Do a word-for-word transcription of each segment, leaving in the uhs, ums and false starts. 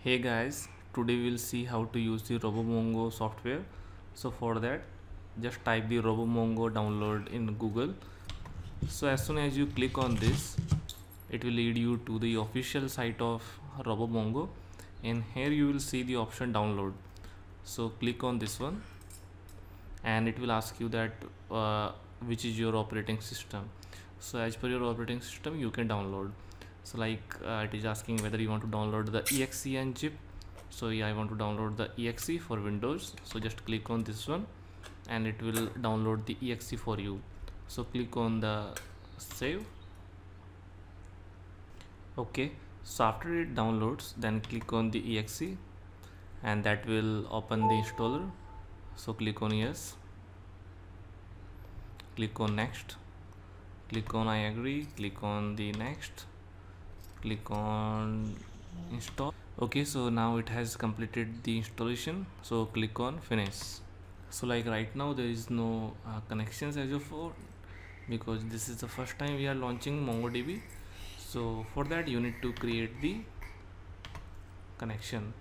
Hey guys, today we'll see how to use the RoboMongo software. So for that, just type the RoboMongo download in Google. So as soon as you click on this, it will lead you to the official site of RoboMongo, and here you will see the option download. So click on this one and it will ask you that uh, which is your operating system. So as per your operating system you can download. So like uh, it is asking whether you want to download the exe and zip. So yeah, I want to download the exe for Windows, so just click on this one and it will download the exe for you. So click on the save. Okay, so after it downloads, then click on the exe and that will open the installer. So click on yes, click on next, click on I agree, click on the next, click on install. Okay, so now it has completed the installation, so click on finish. So like right now there is no uh, connections as of now, because this is the first time we are launching MongoDB. So for that you need to create the connection.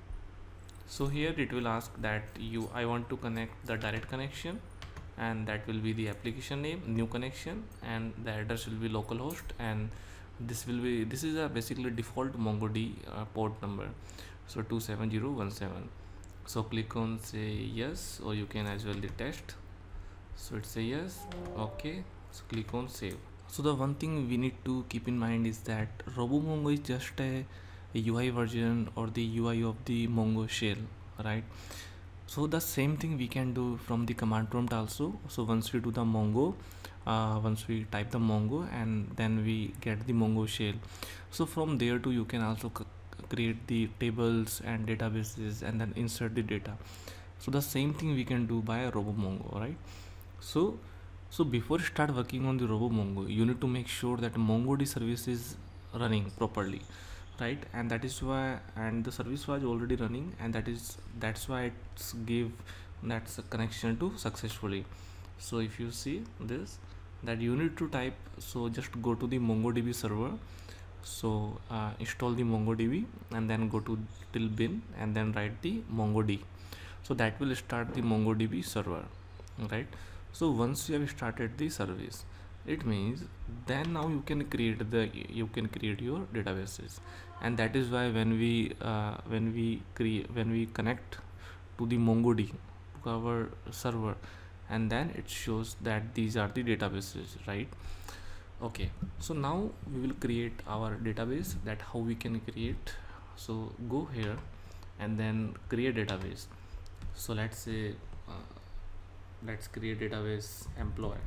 So here it will ask that you I want to connect the direct connection, and that will be the application name, new connection, and the address will be localhost, and this will be this is a basically default MongoDB uh, port number, so two seven zero one seven. So click on say yes, or you can as well the test. So it's a yes. Okay, so click on save. So the one thing we need to keep in mind is that RoboMongo is just a, a U I version or the U I of the Mongo shell, right? So the same thing we can do from the command prompt also. So once we do the Mongo, uh, once we type the Mongo and then we get the Mongo shell. So from there too you can also create the tables and databases and then insert the data. So the same thing we can do by RoboMongo, right? So so before you start working on the RoboMongo, you need to make sure that MongoDB service is running properly, right? And that is why, and the service was already running, and that is that's why it's give that's a connection to successfully. So if you see this, that you need to type, so just go to the MongoDB server. So uh, install the MongoDB and then go to till bin and then write the MongoDB. So that will start the MongoDB server, right? So once you have started the service, it means then now you can create the you can create your databases. And that is why when we uh, when we create when we connect to the MongoDB to our server, and then it shows that these are the databases, right? Okay, so now we will create our database. That how we can create. So go here and then create database. So let's say uh, let's create database employee,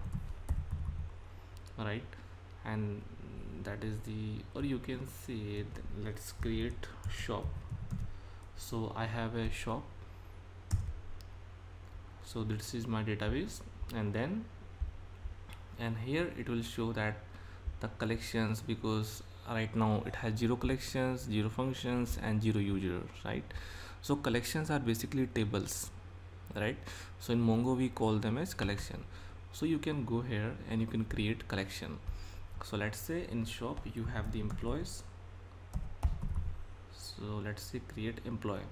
right? And that is the, or you can say let's create shop. So I have a shop, so this is my database, and then and here it will show that the collections, because right now it has zero collections, zero functions, and zero users, right? So collections are basically tables, right? So in Mongo we call them as collection. So you can go here and you can create collection. So let's say in shop you have the employees, so let's say create employee.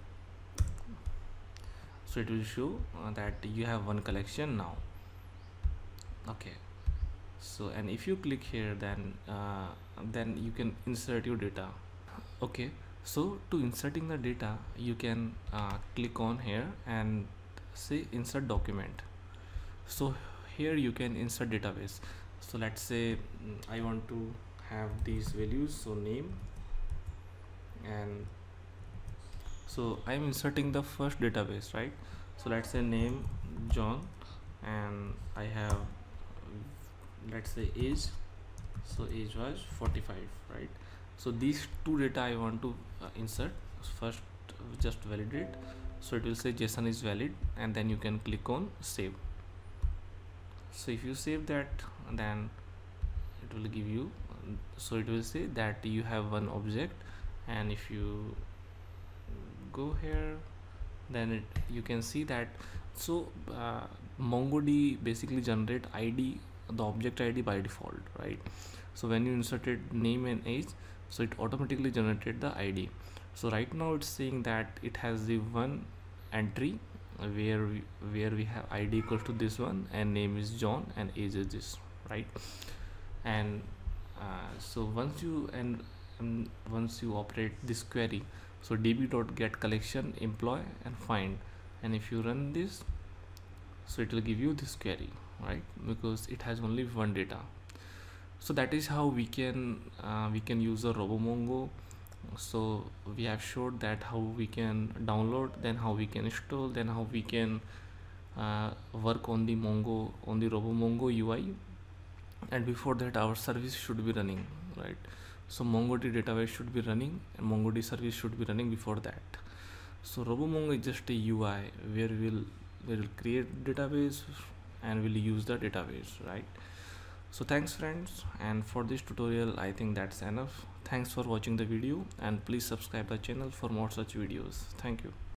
So it will show uh, that you have one collection now. Okay, so and if you click here, then uh, then you can insert your data. Okay, so to inserting the data you can uh, click on here and say insert document. So here you can insert database. So let's say mm, I want to have these values, so name, and so I'm inserting the first database, right? So let's say name John, and I have, let's say age, so age was forty-five, right? So these two data I want to uh, insert. First just validate, so it will say JSON is valid, and then you can click on save. So if you save that, then it will give you, so it will say that you have one object, and if you go here, then it you can see that. So uh, MongoDB basically generate I D, the object I D by default, right? So when you inserted name and age, so it automatically generated the I D. So right now it's saying that it has the one entry where we, where we have id equals to this one and name is John and age is this, right? And uh, so once you and um, once you operate this query, so db dot get collection employee and find, and if you run this, so it will give you this query, right? Because it has only one data. So that is how we can uh, we can use a RoboMongo. So we have showed that how we can download, then how we can install, then how we can uh, work on the Mongo on the RoboMongo U I, and before that our service should be running, right? So MongoD database should be running and MongoD service should be running before that. So RoboMongo is just a U I where we'll we'll create database and we'll use the database, right? So thanks friends, and for this tutorial I think that's enough. Thanks for watching the video and please subscribe the channel for more such videos. Thank you.